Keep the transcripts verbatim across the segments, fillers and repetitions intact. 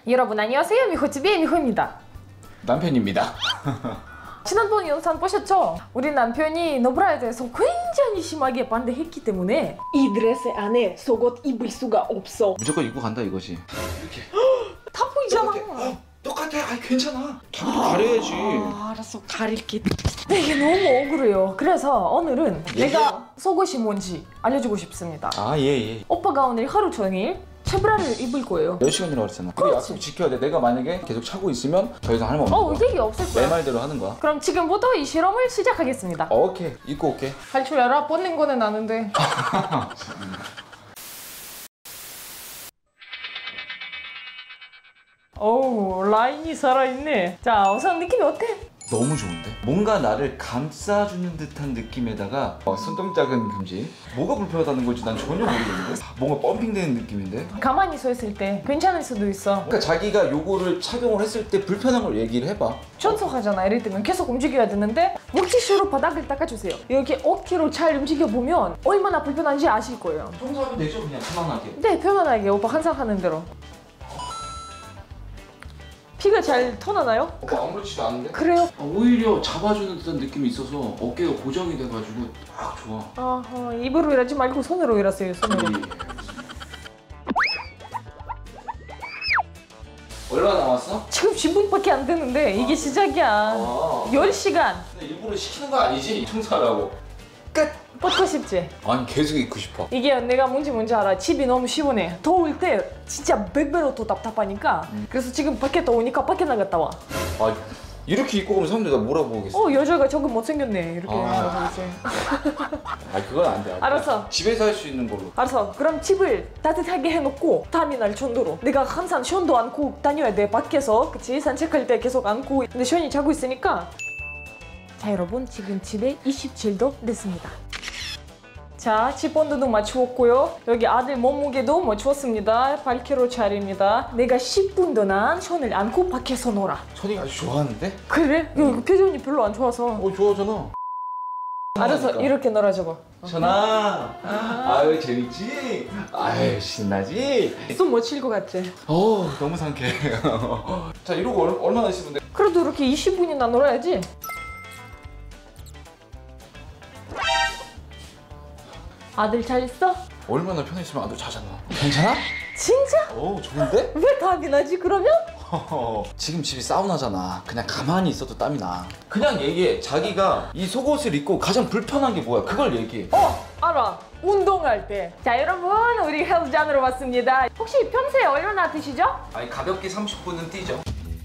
여러분 안녕하세요. 미호티비의 미호입니다. 남편입니다. 지난번 영상 보셨죠? 우리 남편이 너브라에 대해서 굉장히 심하게 반대했기 때문에 이 드레스 안에 속옷 입을 수가 없어. 무조건 입고 간다 이거지. 이렇게 다 보이잖아. 똑같아. 어, 똑같아. 아이 괜찮아. 자기도 가려야지. 아, 알았어. 가릴게. 이게 너무 억울해요. 그래서 오늘은 내가 속옷이 뭔지 알려주고 싶습니다. 아 예 예. 오빠가 오늘 하루 종일 샤브라를 입을 거예요. 몇 시간이라고 그랬잖아. 그 약속 지켜야 돼. 내가 만약에 계속 차고 있으면 더 이상 할 말 없는 어, 거야. 얘기 없을 거야. 내 말대로 하는 거야. 그럼 지금부터 이 실험을 시작하겠습니다. 어, 오케이. 입고 올게. 할 줄 알아? 벗는 거는 아는데. 어우, 라인이 살아있네. 자, 우선 느낌이 어때? 너무 좋은데? 뭔가 나를 감싸주는 듯한 느낌에다가 어, 손동작은 금지. 뭐가 불편하다는 건지 난 전혀 모르겠는데? 뭔가 펌핑되는 느낌인데? 가만히 서 있을 때 괜찮을 수도 있어. 그러니까 자기가 요거를 착용을 했을 때 불편한 걸 얘기를 해봐. 전속하잖아. 예를 들면 계속 움직여야 되는데 물티슈로 바닥을 닦아주세요. 이렇게 억지로 잘 움직여보면 얼마나 불편한지 아실 거예요. 청소하면 되죠? 그냥 편안하게. 네, 편안하게 오빠 항상 하는 대로. 피가 잘 터나나요? 어, 아무렇지도 않은데? 그래요? 오히려 잡아주는 듯한 느낌이 있어서 어깨가 고정이 돼가지고 딱 좋아. 아, 입으로 일하지 말고 손으로 일하세요. 손으로. 얼마 남았어? 지금 십 분밖에 안 되는데 이게 시작이야. 아. 열 시간. 근데 일부러 시키는 거 아니지? 청소하라고. 끝! 벗고 싶지? 아니 계속 입고 싶어. 이게 내가 뭔지 뭔지 알아. 집이 너무 시원해. 더울 때 진짜 백 배로 더 답답하니까 음. 그래서 지금 밖에 더우니까 밖에 나갔다 와. 아 이렇게 입고 가면 사람들이 나 뭐라고 보겠어? 어, 여자가 저거 못생겼네. 이렇게 아. 하고 이제. 아 그건 안 돼. 알았어. 집에서 할 수 있는 걸로. 알았어. 그럼 집을 따뜻하게 해놓고 다음이 날 정도로 내가 항상 션도 안고 다녀야 돼. 밖에서. 그치? 산책할 때 계속 안고. 근데 션이 자고 있으니까. 자, 여러분 지금 집에 이십칠 도 됐습니다. 자, 집 온도도 맞추었고요. 여기 아들 몸무게도 맞추었습니다. 팔 킬로그램짜리입니다. 내가 십 분 동안 션을 안고 밖에서 놀아. 천이가 아주 좋아하는데? 그래? 이거 표정이 별로 안 좋아서. 어 좋아하잖아. 알아서 그러니까. 이렇게 놀아줘봐. 천아. 아유 재밌지? 아유 신나지? 숨 못 쉴 것 같지? 어 너무 상쾌해. 자 이러고 얼, 얼마나 있으면 돼? 그래도 이렇게 이십 분이나 놀아야지. 아들 잘 있어? 얼마나 편했으면 아들 자잖아. 괜찮아? 진짜? 오 좋은데? 왜 답이 나지 그러면? 지금 집이 사우나잖아. 그냥 가만히 있어도 땀이 나. 그냥 얘기해. 자기가 이 속옷을 입고 가장 불편한 게 뭐야? 그걸 얘기해. 어! 알아! 운동할 때. 자, 여러분 우리 헬스장으로 왔습니다. 혹시 평소에 얼마나 드시죠? 아니 가볍게 삼십 분은 뛰죠.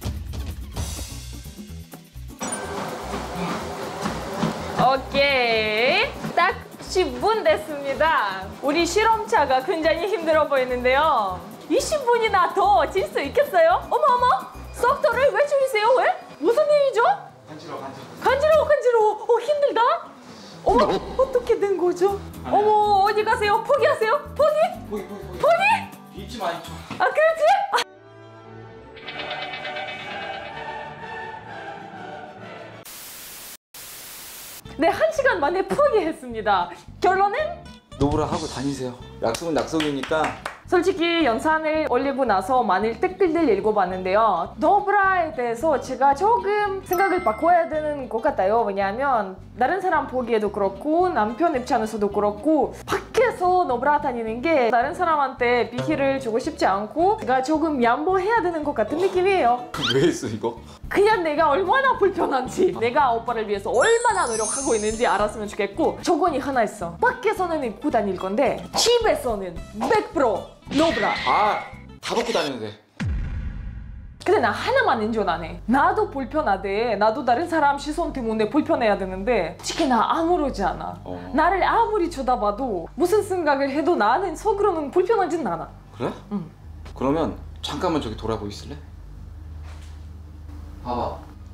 오케이. 딱 십 분 됐습니다. 우리 실험차가 굉장히 힘들어 보이는데요. 이십 분이나 더 질 수 있겠어요? 어머 어머! 속도를 왜 줄이세요? 왜? 무슨 일이죠? 간지러워 간지러워. 간지러워 간지러워. 어, 힘들다? 어머, 어떻게 된 거죠? 아니야. 어머, 어디 가세요? 포기하세요? 포기? 포기 포기 포기. 포기? 잊지 마 잊지 마. 아, 그렇지? 아. 네, 한 시간 만에 포기했습니다. 결론은? 노브라 하고 다니세요. 약속은 약속이니까. 솔직히 영상을 올리고 나서 많은 댓글들 읽어봤는데요. 너브라에 대해서 제가 조금 생각을 바꿔야 되는 것 같아요. 왜냐하면 다른 사람 보기에도 그렇고 남편 입장에서도 그렇고 밖에서 너브라 다니는 게 다른 사람한테 비키를 주고 싶지 않고 제가 조금 양보해야 되는 것 같은 느낌이에요. 왜 했어 이거? 그냥 내가 얼마나 불편한지 내가 오빠를 위해서 얼마나 노력하고 있는지 알았으면 좋겠고 조건이 하나 있어. 밖에서는 입고 다닐 건데 집에서는 백 퍼센트 노브라. 아, 다 벗고 다녀도 돼. 근데 나 하나만 인정 안 해. 나도 불편하대. 나도 다른 사람 시선 때문에 불편해야 되는데 솔직히 나 아무렇지 않아. 어. 나를 아무리 쳐다봐도 무슨 생각을 해도 나는 속으로는 불편하진 않아. 그래? 응. 그러면 잠깐만 저기 돌아보고 있을래? 봐봐.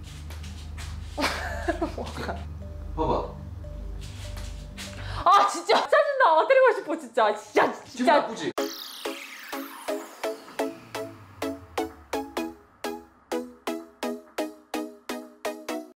봐봐. 아, 진짜 짜증나. 때리고 싶어 진짜. 진짜 기분 진짜. 나쁘지?